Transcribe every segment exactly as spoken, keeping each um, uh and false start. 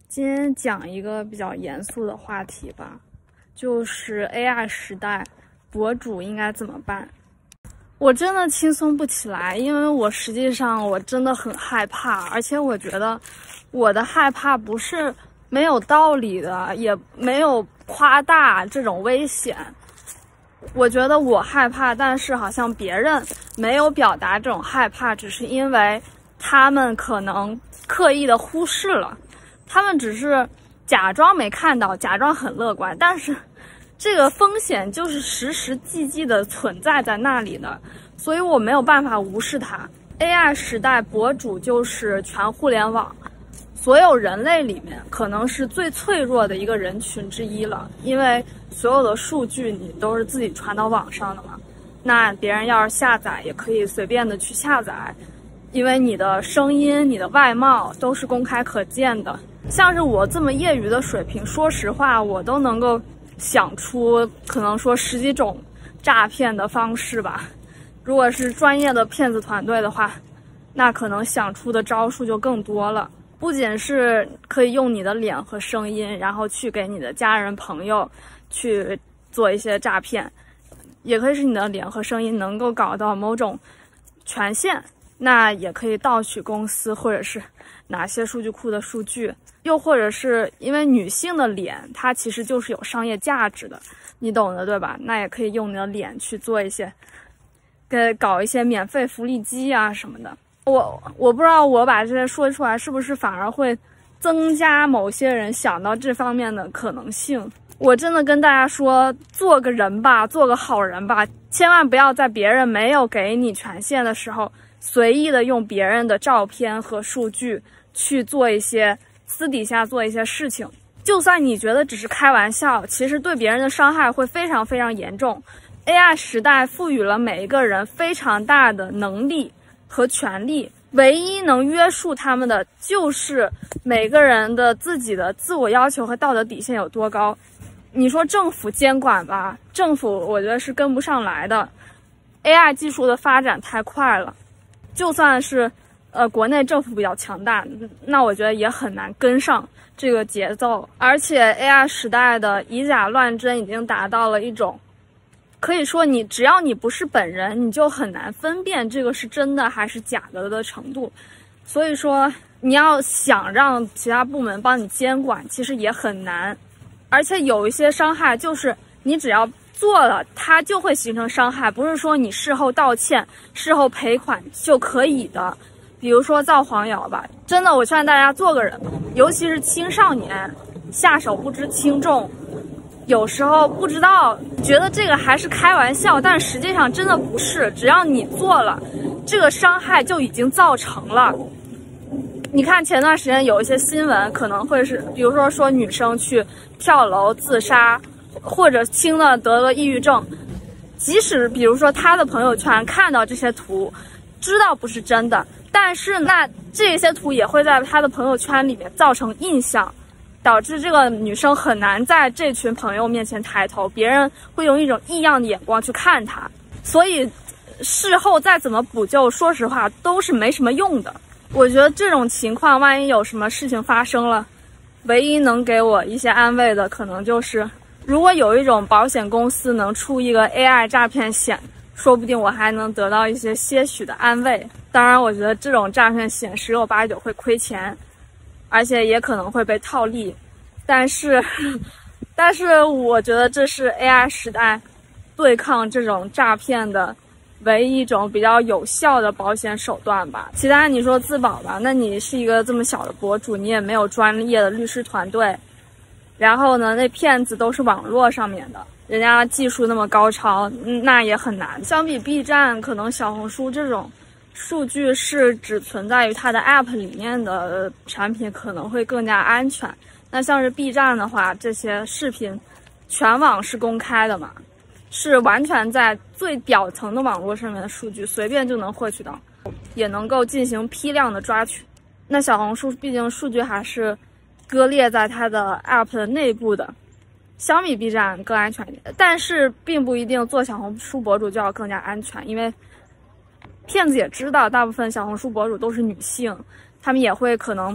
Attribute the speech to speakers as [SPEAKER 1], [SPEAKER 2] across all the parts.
[SPEAKER 1] 今天讲一个比较严肃的话题吧，就是 A I 时代，博主应该怎么办？我真的轻松不起来，因为我实际上我真的很害怕，而且我觉得我的害怕不是没有道理的，也没有夸大这种危险。我觉得我害怕，但是好像别人没有表达这种害怕，只是因为他们可能刻意的忽视了。他们只是假装没看到，假装很乐观，但是这个风险就是实实际际的存在在那里的，所以我没有办法无视它。A I 时代，博主就是全互联网所有人类里面可能是最脆弱的一个人群之一了，因为所有的数据你都是自己传到网上的嘛，那别人要是下载也可以随便的去下载，因为你的声音、你的外貌都是公开可见的。像是我这么业余的水平，说实话，我都能够想出可能说十几种诈骗的方式吧。如果是专业的骗子团队的话，那可能想出的招数就更多了。不仅是可以用你的脸和声音，然后去给你的家人朋友去做一些诈骗，也可以是你的脸和声音能够搞到某种权限，那也可以盗取公司或者是哪些数据库的数据，又或者是因为女性的脸它其实就是有商业价值的，你懂的对吧？那也可以用你的脸去做一些给搞一些免费福利机啊什么的。我我不知道我把这些说出来是不是反而会增加某些人想到这方面的可能性。我真的跟大家说，做个人吧，做个好人吧，千万不要在别人没有给你权限的时候随意的用别人的照片和数据去做一些私底下做一些事情。就算你觉得只是开玩笑，其实对别人的伤害会非常非常严重。 A I 时代赋予了每一个人非常大的能力和权利，唯一能约束他们的就是每个人的自己的自我要求和道德底线有多高。你说政府监管吧，政府我觉得是跟不上来的， A I 技术的发展太快了，就算是呃国内政府比较强大，那我觉得也很难跟上这个节奏。而且 A I 时代的以假乱真已经达到了一种可以说你只要你不是本人，你就很难分辨这个是真的还是假的的程度。所以说你要想让其他部门帮你监管，其实也很难。而且有一些伤害就是你只要做了它就会形成伤害，不是说你事后道歉事后赔款就可以的。比如说造黄谣吧，真的我劝大家做个人，尤其是青少年下手不知轻重，有时候不知道觉得这个还是开玩笑，但实际上真的不是，只要你做了这个伤害就已经造成了。你看前段时间有一些新闻可能会是比如说说女生去跳楼自杀，或者轻的得了抑郁症，即使比如说她的朋友圈看到这些图知道不是真的，但是那这些图也会在她的朋友圈里面造成印象，导致这个女生很难在这群朋友面前抬头，别人会用一种异样的眼光去看她，所以事后再怎么补救，说实话都是没什么用的。我觉得这种情况万一有什么事情发生了，唯一能给我一些安慰的可能就是如果有一种保险公司能出一个 A I 诈骗险，说不定我还能得到一些些许的安慰。当然我觉得这种诈骗险十有八九会亏钱，而且也可能会被套利，但是但是我觉得这是 A I 时代对抗这种诈骗的唯一一种比较有效的保险手段吧。其他你说自保吧，那你是一个这么小的博主，你也没有专业的律师团队，然后呢那骗子都是网络上面的，人家技术那么高超，那也很难。相比 B 站，可能小红书这种数据是只存在于它的 App 里面的产品可能会更加安全。那像是 B 站的话，这些视频全网是公开的嘛，是完全在最表层的网络上面的数据随便就能获取到，也能够进行批量的抓取。那小红书毕竟数据还是割裂在它的 App 的内部的，相比 B 站更安全一点，但是并不一定做小红书博主就要更加安全，因为骗子也知道大部分小红书博主都是女性，他们也会可能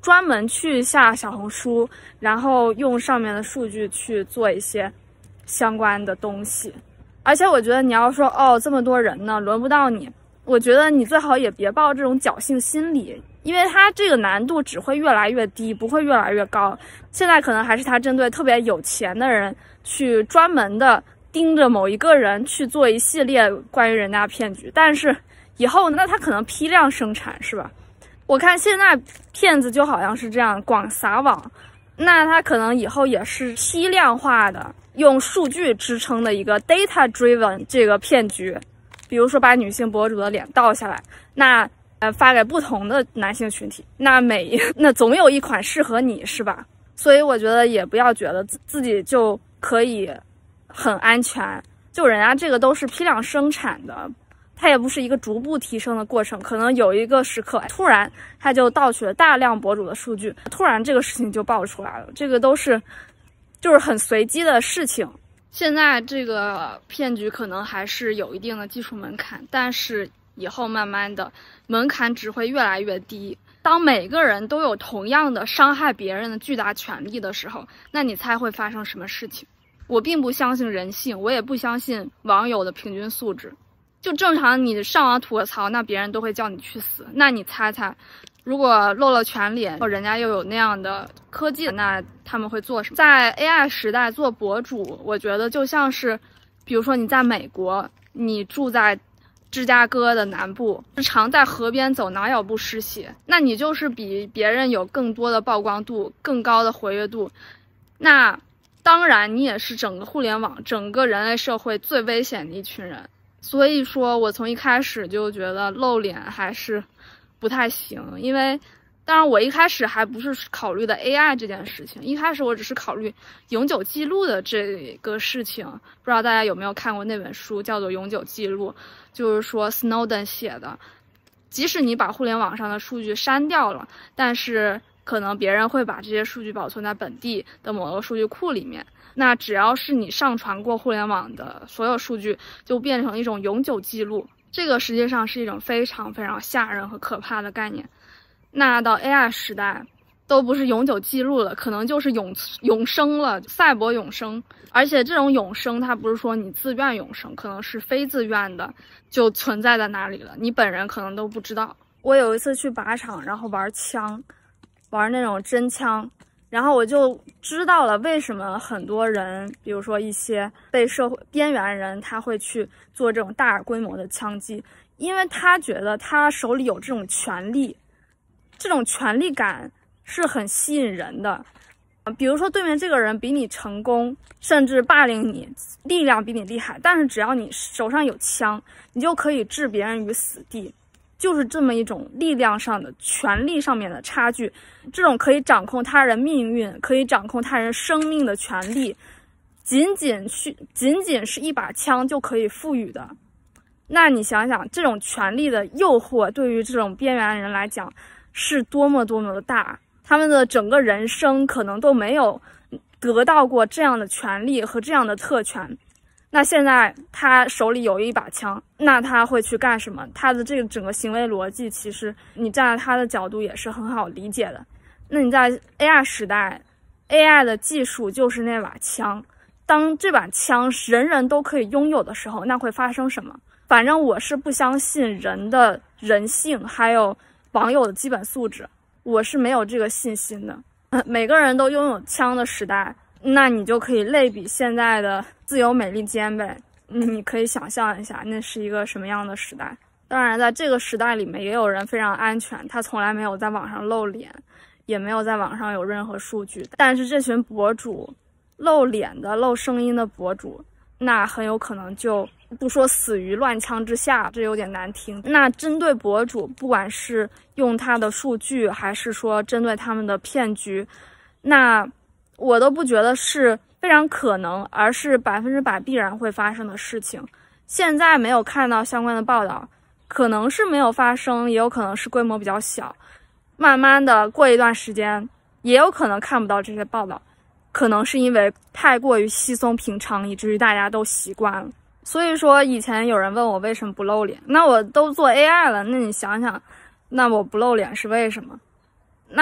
[SPEAKER 1] 专门去下小红书，然后用上面的数据去做一些相关的东西。而且我觉得你要说哦，这么多人呢，轮不到你，我觉得你最好也别抱这种侥幸心理，因为它这个难度只会越来越低，不会越来越高。现在可能还是他针对特别有钱的人去专门的盯着某一个人去做一系列关于人家骗局，但是以后那他可能批量生产，是吧？我看现在骗子就好像是这样广撒网，那他可能以后也是批量化的，用数据支撑的一个 data driven 这个骗局。比如说把女性博主的脸倒下来，那呃发给不同的男性群体，那每那总有一款适合你，是吧？所以我觉得也不要觉得自自己就可以很安全，就人家这个都是批量生产的。它也不是一个逐步提升的过程，可能有一个时刻突然它就盗取了大量博主的数据，突然这个事情就爆出来了，这个都是就是很随机的事情。现在这个骗局可能还是有一定的技术门槛，但是以后慢慢的门槛只会越来越低。当每个人都有同样的伤害别人的巨大权利的时候，那你猜会发生什么事情？我并不相信人性，我也不相信网友的平均素质。就正常你上网吐个槽，那别人都会叫你去死。那你猜猜，如果露了全脸，人家又有那样的科技，那他们会做什么？在 A I 时代做博主，我觉得就像是，比如说你在美国，你住在芝加哥的南部，常在河边走，哪有不湿鞋？那你就是比别人有更多的曝光度，更高的活跃度。那当然，你也是整个互联网、整个人类社会最危险的一群人。所以说我从一开始就觉得露脸还是不太行，因为当然我一开始还不是考虑的 A I 这件事情，一开始我只是考虑永久记录的这个事情。不知道大家有没有看过那本书，叫做《永久记录》，就是说 Snowden 写的，即使你把互联网上的数据删掉了，但是可能别人会把这些数据保存在本地的某个数据库里面。那只要是你上传过互联网的所有数据，就变成一种永久记录。这个实际上是一种非常非常吓人和可怕的概念。那到 A I 时代，都不是永久记录了，可能就是永永生了，赛博永生。而且这种永生，它不是说你自愿永生，可能是非自愿的，就存在在那里了，你本人可能都不知道。我有一次去靶场，然后玩枪，玩那种真枪。然后我就知道了为什么很多人，比如说一些被社会边缘人，他会去做这种大规模的枪击，因为他觉得他手里有这种权利，这种权利感是很吸引人的。比如说对面这个人比你成功，甚至霸凌你，力量比你厉害，但是只要你手上有枪，你就可以置别人于死地。就是这么一种力量上的、权力上面的差距，这种可以掌控他人命运、可以掌控他人生命的权利，仅仅是仅仅是一把枪就可以赋予的。那你想想，这种权力的诱惑对于这种边缘人来讲是多么多么的大，他们的整个人生可能都没有得到过这样的权利和这样的特权。那现在他手里有一把枪，那他会去干什么？他的这个整个行为逻辑，其实你站在他的角度也是很好理解的。那你在 A I 时代 ，A I 的技术就是那把枪，当这把枪人人都可以拥有的时候，那会发生什么？反正我是不相信人的人性，还有网友的基本素质，我是没有这个信心的。每个人都拥有枪的时代，那你就可以类比现在的自由美利坚呗，你可以想象一下那是一个什么样的时代。当然在这个时代里面也有人非常安全，他从来没有在网上露脸，也没有在网上有任何数据，但是这群博主，露脸的露声音的博主，那很有可能就不说死于乱枪之下，这有点难听。那针对博主，不管是用他的数据，还是说针对他们的骗局，那我都不觉得是非常可能，而是百分之百必然会发生的事情。现在没有看到相关的报道，可能是没有发生，也有可能是规模比较小。慢慢的过一段时间，也有可能看不到这些报道，可能是因为太过于稀松平常，以至于大家都习惯了。所以说以前有人问我为什么不露脸，那我都做 A I 了，那你想想，那我不露脸是为什么？那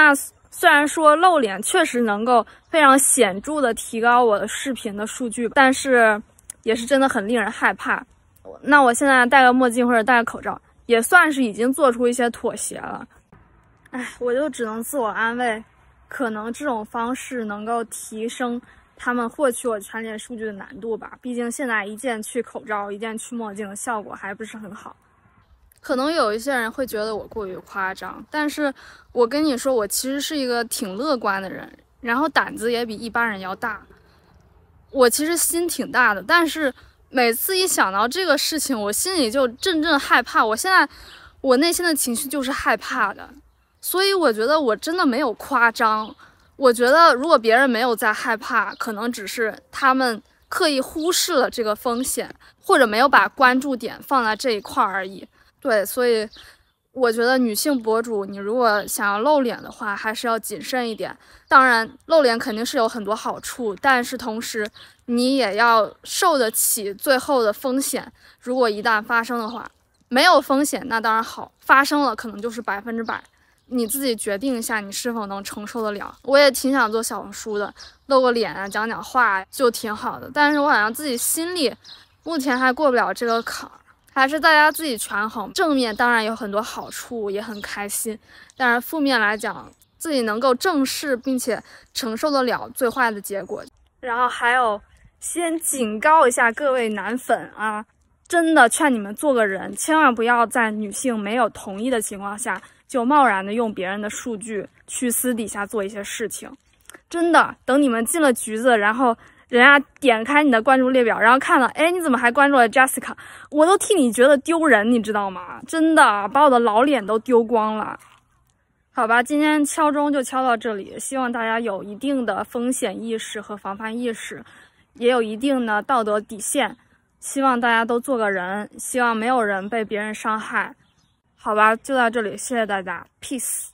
[SPEAKER 1] 虽然说露脸确实能够非常显著的提高我的视频的数据，但是也是真的很令人害怕。那我现在戴个墨镜或者戴个口罩，也算是已经做出一些妥协了。哎，我就只能自我安慰，可能这种方式能够提升他们获取我全脸数据的难度吧。毕竟现在一键去口罩，一键去墨镜，效果还不是很好。可能有一些人会觉得我过于夸张，但是我跟你说，我其实是一个挺乐观的人，然后胆子也比一般人要大。我其实心挺大的，但是每次一想到这个事情，我心里就阵阵害怕。我现在我内心的情绪就是害怕的，所以我觉得我真的没有夸张。我觉得如果别人没有在害怕，可能只是他们刻意忽视了这个风险，或者没有把关注点放在这一块而已。对，所以我觉得女性博主，你如果想要露脸的话，还是要谨慎一点。当然，露脸肯定是有很多好处，但是同时你也要受得起最后的风险。如果一旦发生的话，没有风险那当然好，发生了可能就是百分之百。你自己决定一下，你是否能承受得了。我也挺想做小红书的，露个脸啊，讲讲话就挺好的。但是我好像自己心里目前还过不了这个坎儿。还是大家自己权衡，正面当然有很多好处，也很开心，但是负面来讲，自己能够正视并且承受得了最坏的结果。然后还有，先警告一下各位男粉啊，真的劝你们做个人，千万不要在女性没有同意的情况下，就贸然的用别人的数据去私底下做一些事情。真的，等你们进了局子，然后人家点开你的关注列表，然后看了，哎，你怎么还关注了 Jessica？ 我都替你觉得丢人，你知道吗？真的把我的老脸都丢光了。好吧，今天敲钟就敲到这里，希望大家有一定的风险意识和防范意识，也有一定的道德底线。希望大家都做个人，希望没有人被别人伤害。好吧，就到这里，谢谢大家 ，peace。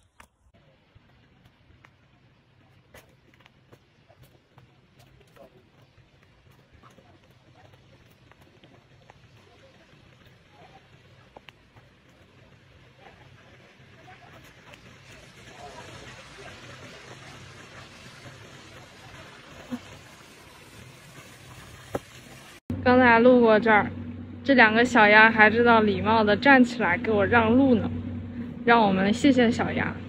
[SPEAKER 1] 刚才路过这儿，这两个小鸭还知道礼貌的站起来给我让路呢，让我们谢谢小鸭。